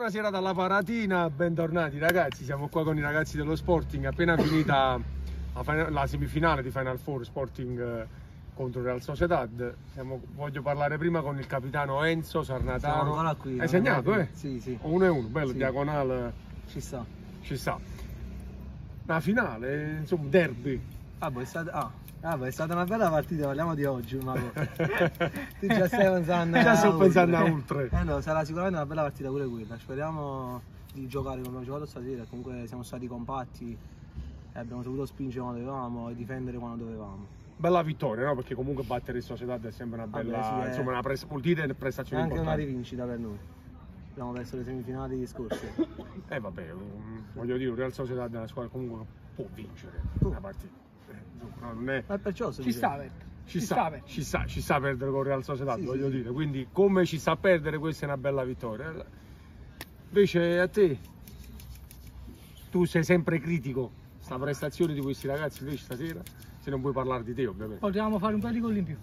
Buonasera dalla Paratina, bentornati ragazzi, siamo qua con i ragazzi dello Sporting, appena finita la semifinale di Final Four Sporting contro Real Sociedad. Voglio parlare prima con il capitano Enzo Sarnatano. Qui, hai segnato, eh? Sì, sì. 1-1, bello, sì. Diagonale. Ci sta. Ci sta. La finale, insomma, derby. È stata una bella partita, parliamo di oggi, Mago. Tu già stai pensando Già sto pensando a oltre. No, sarà sicuramente una bella partita pure quella. Speriamo di giocare come abbiamo giocato stasera. Comunque siamo stati compatti e abbiamo saputo spingere quando dovevamo e difendere quando dovevamo. Bella vittoria, no? Perché comunque battere il Sociedad è sempre una bella, insomma, vuol dire prestazione è anche importante. una rivincita per noi. Abbiamo perso le semifinali scorse. Vabbè, voglio dire, il Real Sociedad è una squadra che comunque può vincere una partita. Non è... Ma perciò ci sta perdere con il Real Sociedad, sì, voglio sì. dire, quindi come ci sta perdere, questa è una bella vittoria. Invece a te, tu sei sempre critico, sta prestazione di questi ragazzi invece stasera, se non puoi parlare di te ovviamente. Potevamo fare un paio di gol in più.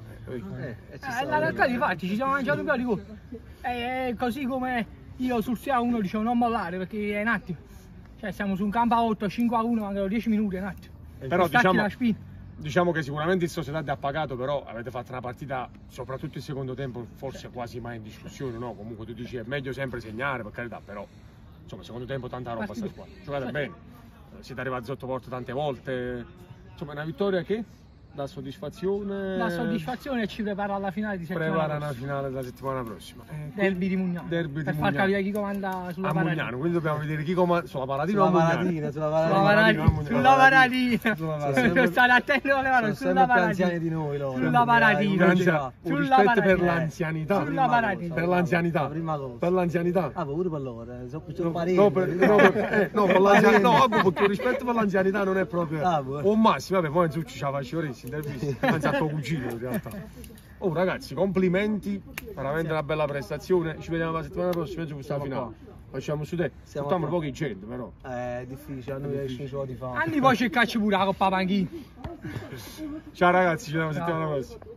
La realtà di fatti ci siamo mangiati un paio di gol. Così come io sul 6-1 dicevo non mollare perché è un attimo. Cioè siamo su un campo a 8, 5-1, mancano 10 minuti, è un attimo. Però diciamo che sicuramente il Sociedad ha pagato, però avete fatto una partita, soprattutto il secondo tempo, forse quasi mai in discussione, no? Comunque tu dici è meglio sempre segnare, per carità, però insomma secondo tempo tanta roba sta squadra. Giocate bene, siete arrivati sotto porta tante volte, insomma è una vittoria che dà soddisfazione. La soddisfazione ci prepara alla finale di settimana prossima. Prepara una finale della settimana prossima. Derby di Mugnano. Per far capire chi comanda sulla Paratina. Mugnano, quindi dobbiamo vedere chi comanda sulla Paratina o Mugnano. Sulla Paratina. Stare attento alle mani, sulla Paratina. Anziani di noi loro. Sulla Paratina. Un rispetto per l'anzianità. Sulla Paratina. Per l'anzianità. Per l'anzianità. Ah, pure per loro, sono parenti. No, per l'anzianità. No, perché il rispetto per l'anzianità non è proprio un massimo, vabbè, poi ci faccio ore. Anzi a tuo cugino in realtà. Oh ragazzi, complimenti, veramente una bella prestazione. Ci vediamo la settimana prossima su questa finale. Facciamo su te, facciamo pochi gente però. È difficile, a noi esce di fame. Anni poi c'è il calcio pure la Coppa Panchini. Ciao ragazzi, ci vediamo la settimana prossima.